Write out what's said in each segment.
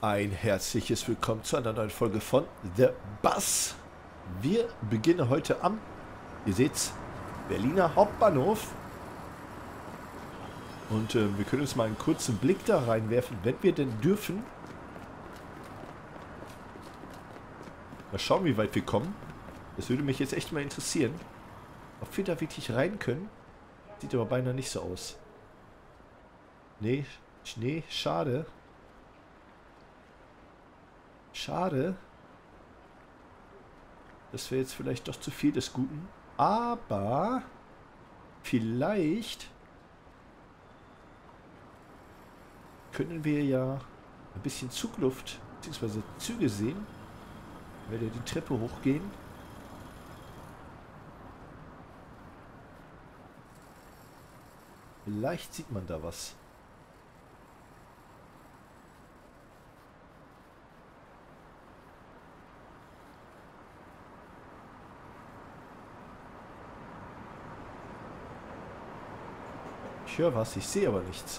Ein herzliches Willkommen zu einer neuen Folge von The Bus. Wir beginnen heute am, ihr seht's, Berliner Hauptbahnhof. Und wir können uns mal einen kurzen Blick da reinwerfen, wenn wir denn dürfen. Mal schauen, wie weit wir kommen. Das würde mich jetzt echt mal interessieren, ob wir da wirklich rein können. Sieht aber beinahe nicht so aus. Nee, Schnee, schade. Schade. Das wäre jetzt vielleicht doch zu viel des Guten. Aber vielleicht können wir ja ein bisschen Zugluft bzw. Züge sehen, wenn wir die Treppe hochgehen. Vielleicht sieht man da was. Ich höre was, ich sehe aber nichts.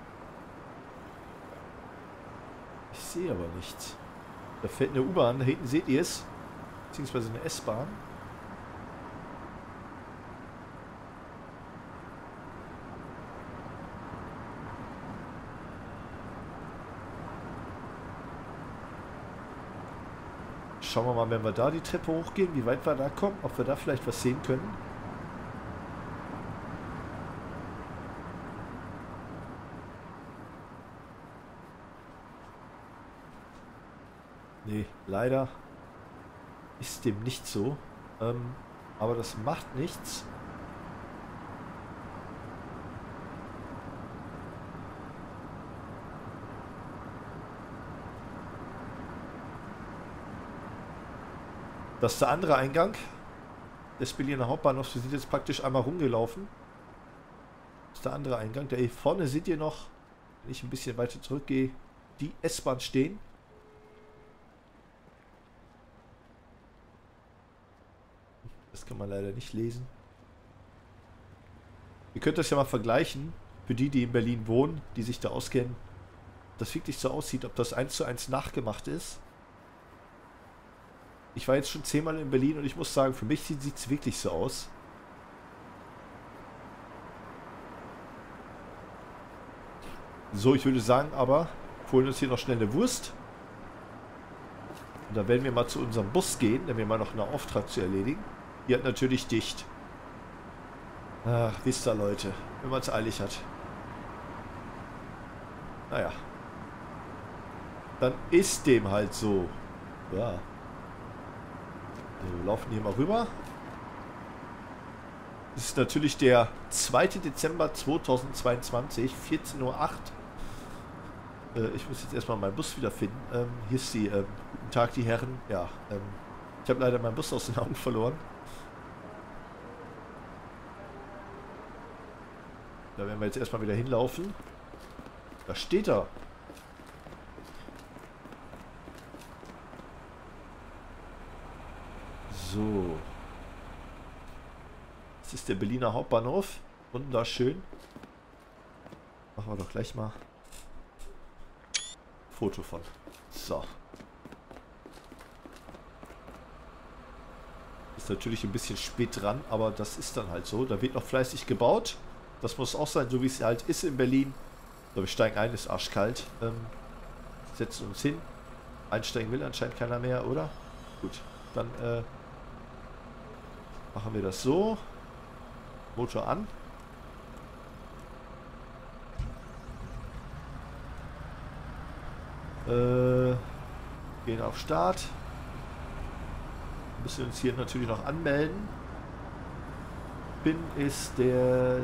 Ich sehe aber nichts. Da fährt eine U-Bahn, da hinten seht ihr es. Beziehungsweise eine S-Bahn. Schauen wir mal, wenn wir da die Treppe hochgehen, wie weit wir da kommen, ob wir da vielleicht was sehen können. Nee, leider ist dem nicht so. Aber das macht nichts. Das ist der andere Eingang des Berliner Hauptbahnhofs. Wir sind jetzt praktisch einmal rumgelaufen. Das ist der andere Eingang. Da hier vorne seht ihr noch, wenn ich ein bisschen weiter zurückgehe, die S-Bahn stehen. Das kann man leider nicht lesen. Ihr könnt das ja mal vergleichen, für die, die in Berlin wohnen, die sich da auskennen, ob das wirklich so aussieht, ob das 1:1 nachgemacht ist. Ich war jetzt schon 10-mal in Berlin und ich muss sagen, für mich sieht es wirklich so aus. So, ich würde sagen, aber wir holen uns hier noch schnell eine Wurst. Und dann werden wir mal zu unserem Bus gehen, denn wir mal noch einen Auftrag zu erledigen. Die hat natürlich dicht. Ach, wisst ihr, Leute, wenn man es eilig hat. Naja. Dann ist dem halt so. Ja. So, wir laufen hier mal rüber. Das ist natürlich der 2. Dezember 2022, 14:08 Uhr. Ich muss jetzt erstmal meinen Bus wiederfinden. Hier ist die, guten Tag, die Herren. Ja, ich habe leider meinen Bus aus den Augen verloren. Da werden wir jetzt erstmal wieder hinlaufen. Da steht er. So. Das ist der Berliner Hauptbahnhof. Wunderschön. Machen wir doch gleich mal Foto von. So. Ist natürlich ein bisschen spät dran, aber das ist dann halt so. Da wird noch fleißig gebaut. Das muss auch sein, so wie es halt ist in Berlin. So, wir steigen ein, ist arschkalt. Setzen uns hin. Einsteigen will anscheinend keiner mehr, oder? Gut, dann machen wir das so. Motor an. Gehen auf Start. Müssen uns hier natürlich noch anmelden. PIN ist der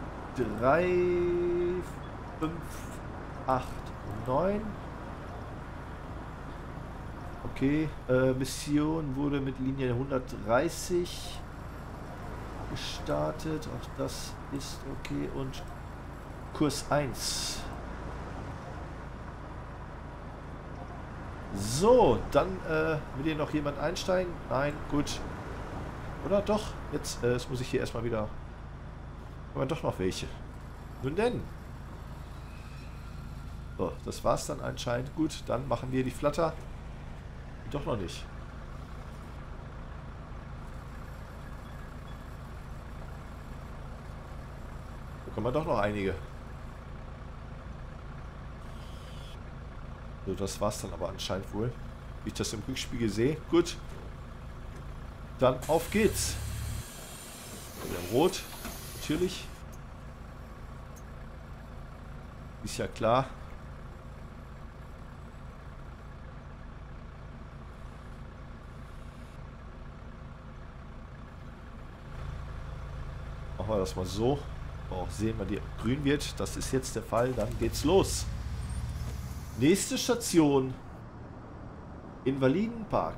3589. Okay, Mission wurde mit Linie 130 gestartet. Auch das ist okay. Und Kurs 1. So, dann will hier noch jemand einsteigen? Nein, gut. Oder doch? Jetzt muss ich hier erstmal wieder... Aber doch noch welche. Nun denn. So, das war's dann anscheinend. Gut, dann machen wir die Flatter. Doch noch nicht. Da kommen doch noch einige. So, das war's dann aber anscheinend wohl. Wie ich das im Rückspiegel sehe. Gut. Dann auf geht's. Der Rot. Natürlich. Ist ja klar. Machen wir das mal so. Auch sehen wir, die grün wird. Das ist jetzt der Fall. Dann geht's los. Nächste Station. Invalidenpark.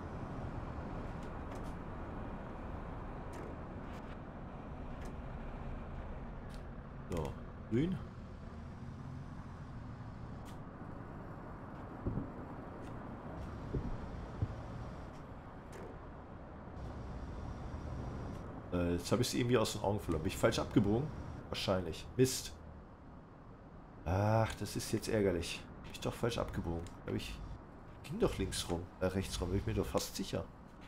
So, grün. Jetzt habe ich es irgendwie aus den Augen verloren. Bin ich falsch abgebogen? Wahrscheinlich. Mist. Ach, das ist jetzt ärgerlich. Bin ich doch falsch abgebogen. Aber ich ging doch links rum, rechts rum. Bin ich mir doch fast sicher.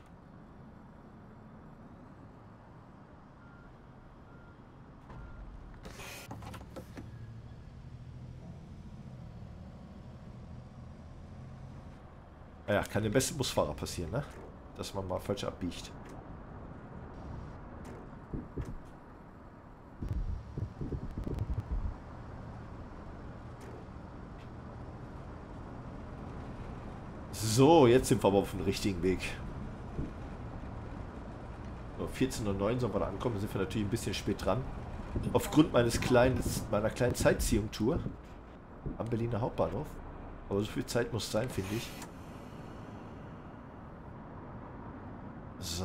Naja, kann dem besten Busfahrer passieren, ne? Dass man mal falsch abbiegt. So, jetzt sind wir aber auf dem richtigen Weg. So, 14:09 sollen wir da ankommen. Da sind wir natürlich ein bisschen spät dran. Aufgrund meiner kleinen Sightseeing-Tour am Berliner Hauptbahnhof. Aber so viel Zeit muss sein, finde ich. So.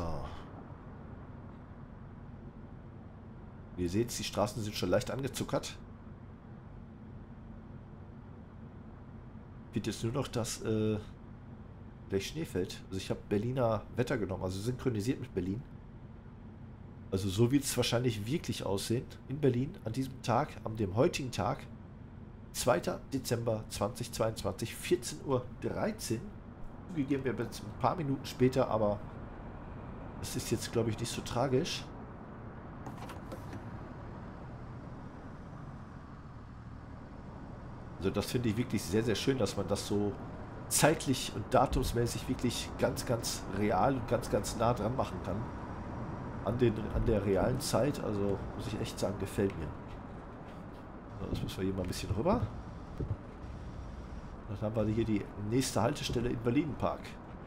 Wie ihr seht, die Straßen sind schon leicht angezuckert. Wird jetzt nur noch das gleich Schnee fällt. Also ich habe Berliner Wetter genommen, also synchronisiert mit Berlin. Also so wird es wahrscheinlich wirklich aussehen in Berlin an diesem Tag, an dem heutigen Tag, 2. Dezember 2022, 14:13 Uhr. Zugegeben, wir jetzt ein paar Minuten später, aber das ist jetzt, glaube ich, nicht so tragisch. Also das finde ich wirklich sehr, sehr schön, dass man das so zeitlich und datumsmäßig wirklich ganz, ganz real und ganz, ganz nah dran machen kann. An der realen Zeit. Also muss ich echt sagen, gefällt mir. So, das müssen wir hier mal ein bisschen rüber. Dann haben wir hier die nächste Haltestelle in Invalidenpark.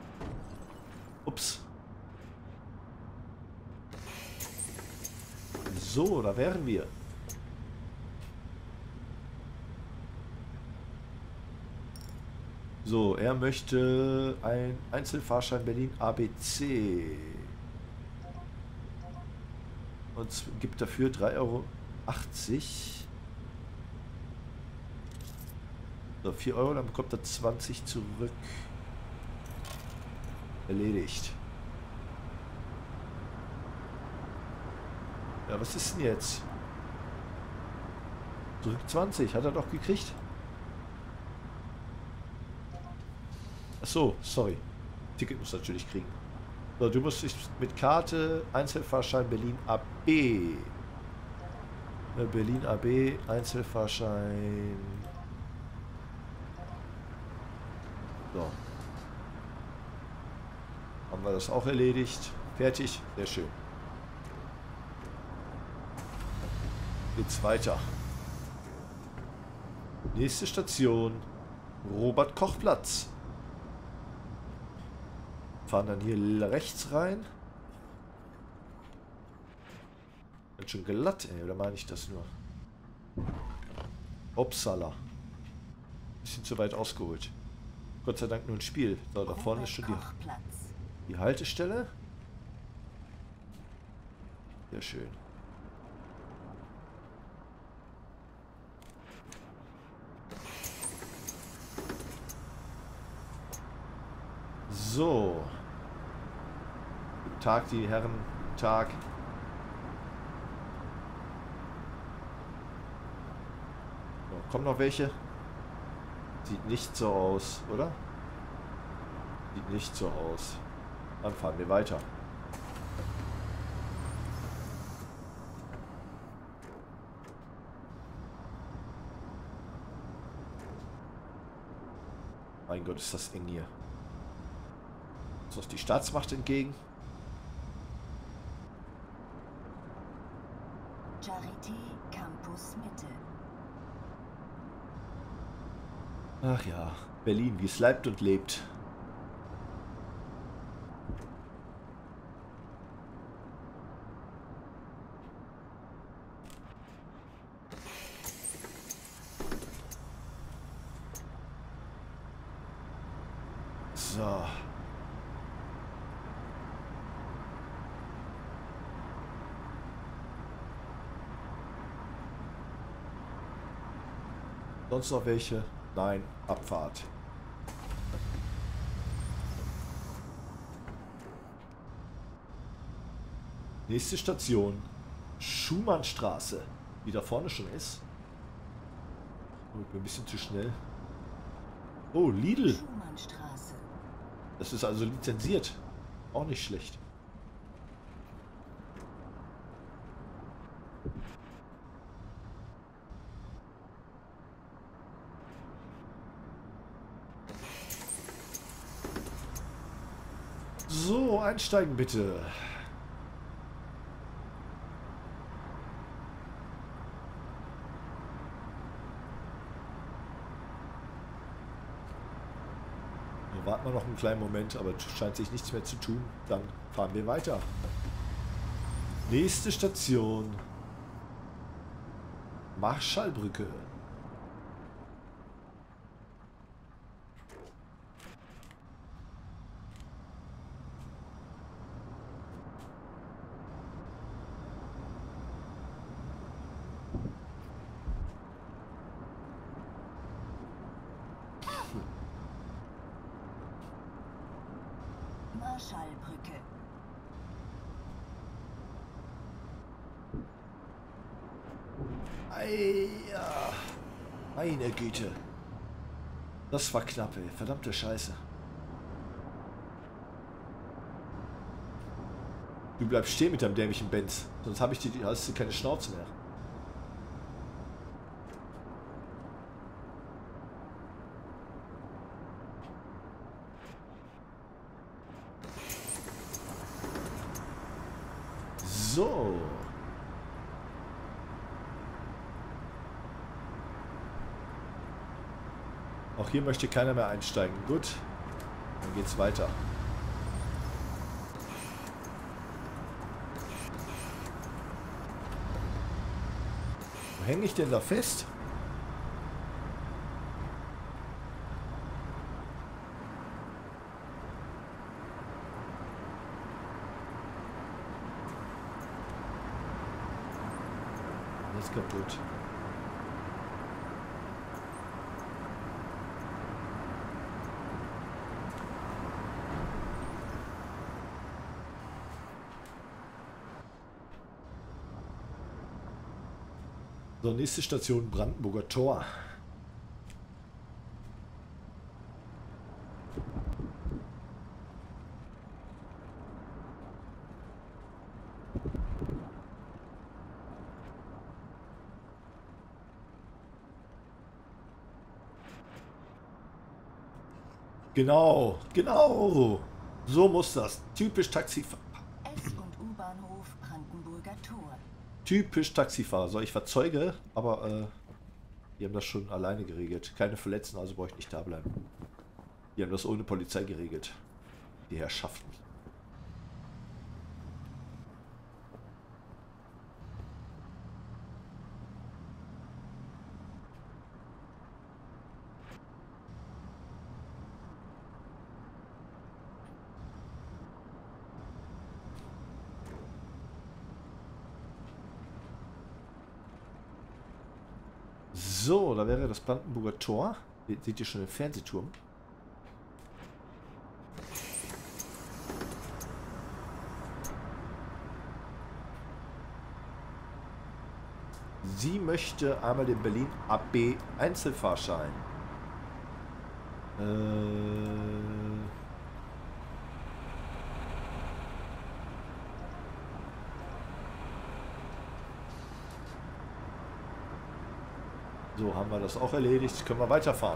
Ups. So, da wären wir. So, er möchte ein Einzelfahrschein Berlin ABC. Und gibt dafür 3,80 €. So, 4 €, dann bekommt er 20 zurück. Erledigt. Ja, was ist denn jetzt? Zurück 20, hat er doch gekriegt. Achso, sorry. Ticket muss natürlich kriegen. So, du musst dich mit Karte, Einzelfahrschein Berlin AB. Berlin AB, Einzelfahrschein. So. Haben wir das auch erledigt. Fertig. Sehr schön. Geht's weiter. Nächste Station. Robert-Koch-Platz. Fahren dann hier rechts rein. Ganz schön glatt, ey. Oder meine ich das nur? Upsala. Bisschen zu weit ausgeholt. Gott sei Dank nur ein Spiel. So, da vorne ist schon die Haltestelle. Sehr schön. So. Guten Tag, die Herren. Guten Tag. So, kommen noch welche? Sieht nicht so aus, oder? Sieht nicht so aus. Dann fahren wir weiter. Mein Gott, ist das eng hier. Ist uns die Staatsmacht entgegen? Charité Campus Mitte. Ach ja, Berlin, wie es leibt und lebt. So. Sonst noch welche? Nein, Abfahrt. Nächste Station. Schumannstraße. Wie da vorne schon ist. Oh, ich bin ein bisschen zu schnell. Oh, Lidl. Schumannstraße. Das ist also lizenziert. Auch nicht schlecht. So, einsteigen bitte. Wir warten wir noch einen kleinen Moment, aber es scheint sich nichts mehr zu tun. Dann fahren wir weiter. Nächste Station. Marschallbrücke. Marschallbrücke. Ja. Meine Güte. Das war knapp, ey. Verdammte Scheiße. Du bleibst stehen mit deinem dämlichen Benz. Sonst hast du keine Schnauze mehr. So. Auch hier möchte keiner mehr einsteigen. Gut. Dann geht's weiter. Wo hänge ich denn da fest? Alles kaputt. So, nächste Station Brandenburger Tor. Genau, genau. So muss das. Typisch Taxifahrer. S- und U-Bahnhof Brandenburger Tor. Typisch Taxifahrer. So, ich verzeuge, aber die haben das schon alleine geregelt. Keine Verletzten, also brauche ich nicht da bleiben. Die haben das ohne Polizei geregelt. Die Herrschaften. So, da wäre das Brandenburger Tor. Seht ihr schon den Fernsehturm? Sie möchte einmal den Berlin AB Einzelfahrschein. So, haben wir das auch erledigt. Können wir weiterfahren.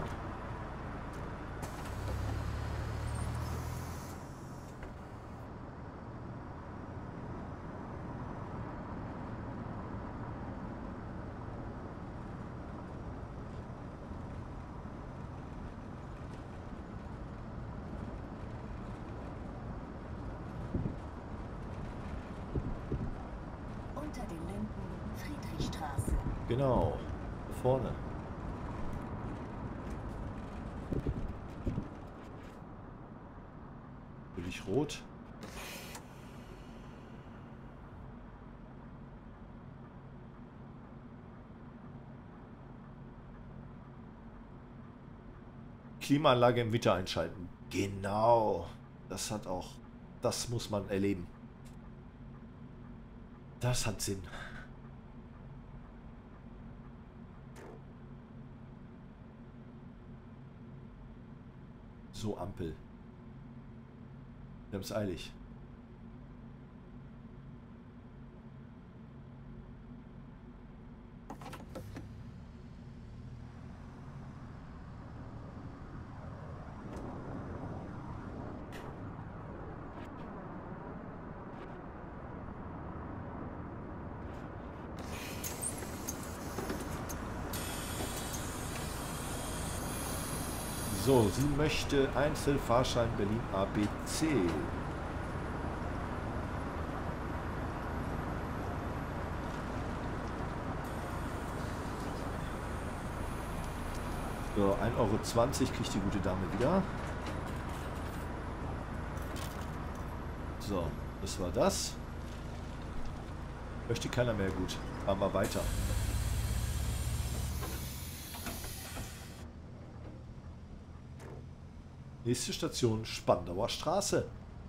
Unter den Linden Friedrichstraße. Genau. Vorne. Natürlich rot. Klimaanlage im Winter einschalten. Genau. Das hat auch. Das muss man erleben. Das hat Sinn. So, Ampel. Wir haben es eilig. So, sie möchte Einzelfahrschein Berlin ABC. So, 1,20 € kriegt die gute Dame wieder. So, das war das. Möchte keiner mehr, gut. Fahren wir weiter. Nächste Station Spandauer Straße.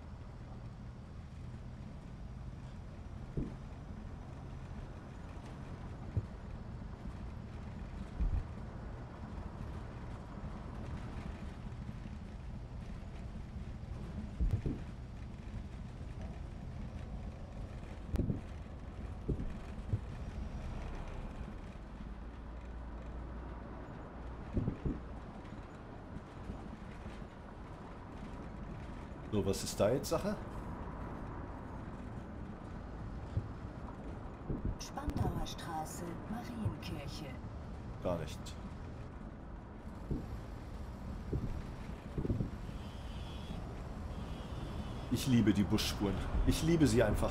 So, was ist da jetzt Sache? Spandauer Straße, Marienkirche. Gar nicht. Ich liebe die Busspuren. Ich liebe sie einfach.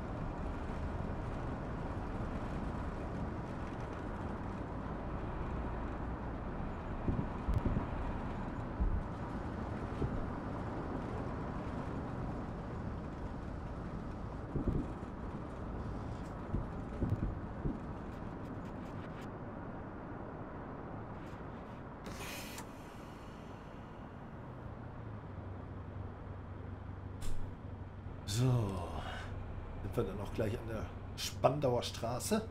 So, sind wir dann auch gleich an der Spandauer Straße.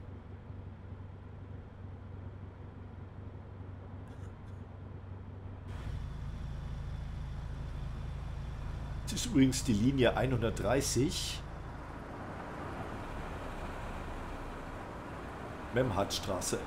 Das ist übrigens die Linie 130. Memhardstraße.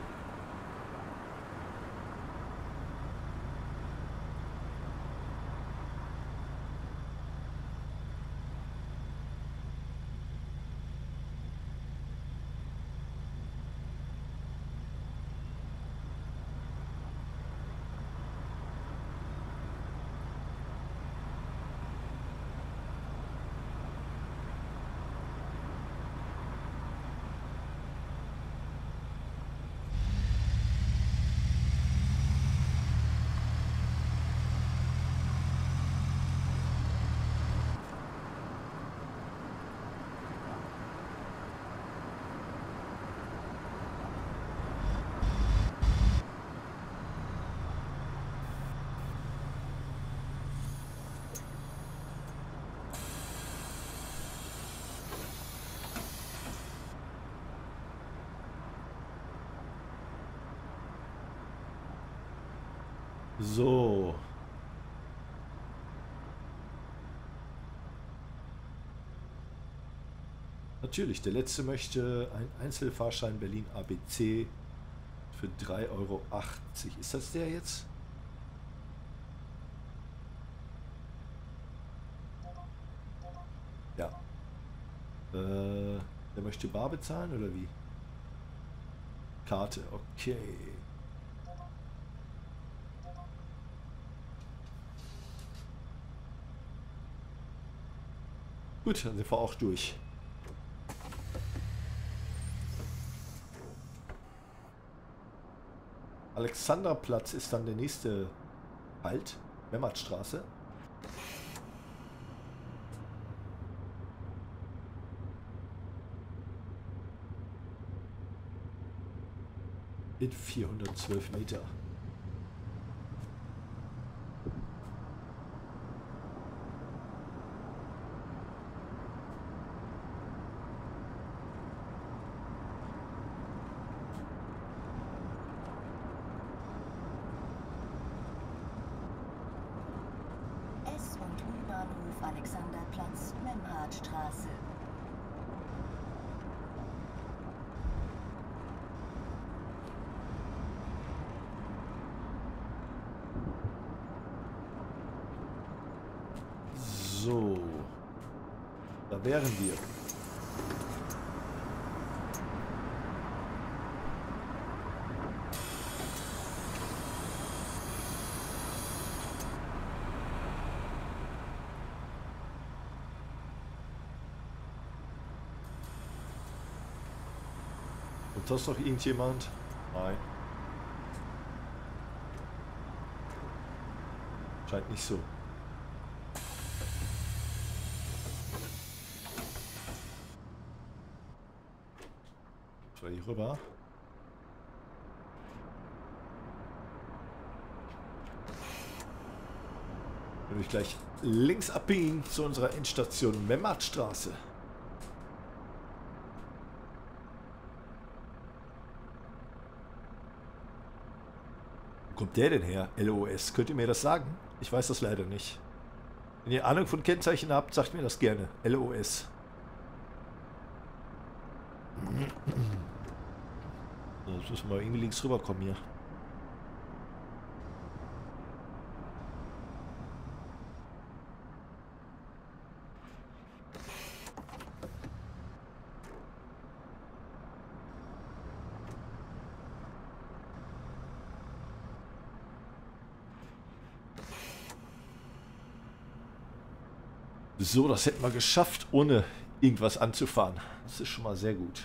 So, Natürlich, der letzte möchte einen Einzelfahrschein Berlin ABC für 3,80 €. Ist das der jetzt? Ja. Der möchte bar bezahlen oder wie? Karte, okay. Gut, dann sind wir auch durch. Alexanderplatz ist dann der nächste Halt. Memmertstraße. In 412 Meter. S- und U-Bahnhof Alexanderplatz, Memhardstraße. So. Da wären wir. Und das noch irgendjemand? Nein. Scheint nicht so. So, hier rüber. Wenn ich gleich links abbiegen zu unserer Endstation Memmartstraße. Wo kommt der denn her? LOS. Könnt ihr mir das sagen? Ich weiß das leider nicht. Wenn ihr Ahnung von Kennzeichen habt, sagt mir das gerne. LOS. So, jetzt müssen wir irgendwie links rüberkommen hier. So, das hätten wir geschafft, ohne irgendwas anzufahren. Das ist schon mal sehr gut.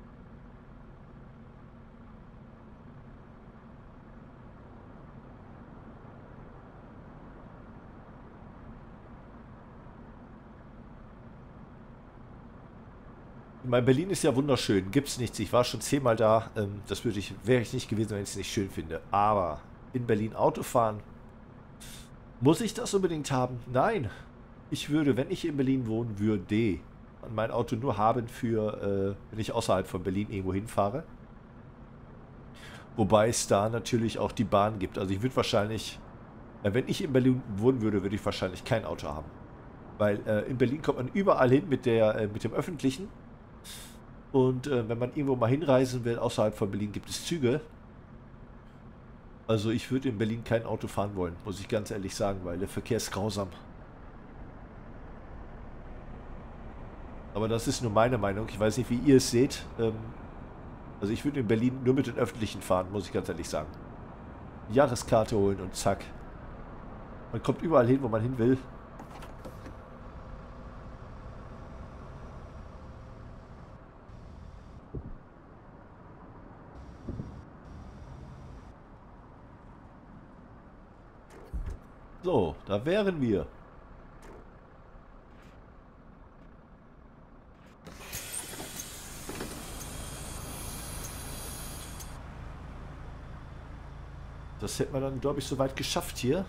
Mein Berlin ist ja wunderschön, gibt's nichts. Ich war schon 10-mal da. Das wäre ich nicht gewesen, wenn ich es nicht schön finde. Aber in Berlin Auto fahren, muss ich das unbedingt haben? Nein. Ich würde, wenn ich in Berlin wohnen würde, mein Auto nur haben für, wenn ich außerhalb von Berlin irgendwo hinfahre. Wobei es da natürlich auch die Bahn gibt. Also ich würde wahrscheinlich, wenn ich in Berlin wohnen würde, würde ich wahrscheinlich kein Auto haben. Weil in Berlin kommt man überall hin mit dem Öffentlichen. Und wenn man irgendwo mal hinreisen will, außerhalb von Berlin, gibt es Züge. Also ich würde in Berlin kein Auto fahren wollen, muss ich ganz ehrlich sagen, weil der Verkehr ist grausam. Aber das ist nur meine Meinung. Ich weiß nicht, wie ihr es seht. Also ich würde in Berlin nur mit den Öffentlichen fahren, muss ich ganz ehrlich sagen. Jahreskarte holen und zack. Man kommt überall hin, wo man hin will. So, da wären wir. Das hätten wir dann, glaube ich, soweit geschafft hier.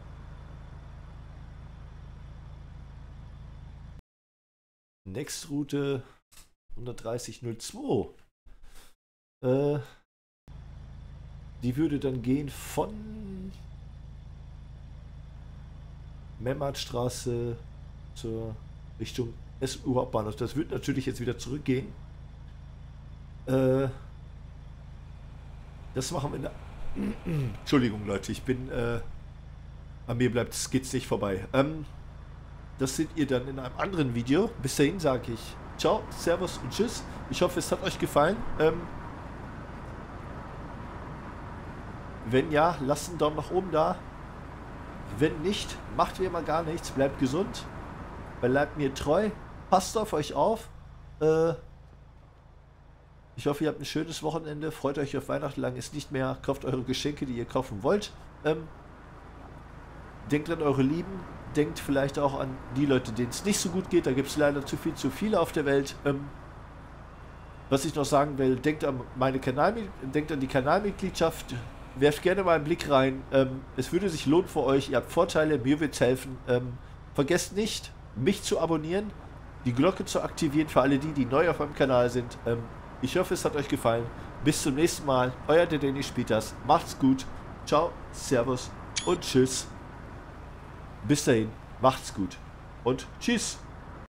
Next-Route 13002. Die würde dann gehen von Memmartstraße zur Richtung SU Hauptbahnhof. Das wird natürlich jetzt wieder zurückgehen. Das machen wir in der... Entschuldigung, Leute, ich bin... an mir geht's nicht vorbei. Das seht ihr dann in einem anderen Video. Bis dahin sage ich ciao, servus und tschüss. Ich hoffe, es hat euch gefallen. Wenn ja, lasst einen Daumen nach oben da. Wenn nicht, macht wie immer gar nichts. Bleibt gesund. Bleibt mir treu. Passt auf euch auf. Ich hoffe, ihr habt ein schönes Wochenende. Freut euch auf Weihnachten. Lang ist nicht mehr. Kauft eure Geschenke, die ihr kaufen wollt. Denkt an eure Lieben. Denkt vielleicht auch an die Leute, denen es nicht so gut geht. Da gibt es leider zu viele auf der Welt. Was ich noch sagen will, denkt an die Kanalmitgliedschaft. Werft gerne mal einen Blick rein. Es würde sich lohnen für euch. Ihr habt Vorteile, mir wird es helfen. Vergesst nicht, mich zu abonnieren, die Glocke zu aktivieren für alle die neu auf meinem Kanal sind. Ich hoffe, es hat euch gefallen. Bis zum nächsten Mal. Euer Dennis Spieters. Macht's gut. Ciao, servus und tschüss. Bis dahin, macht's gut und tschüss.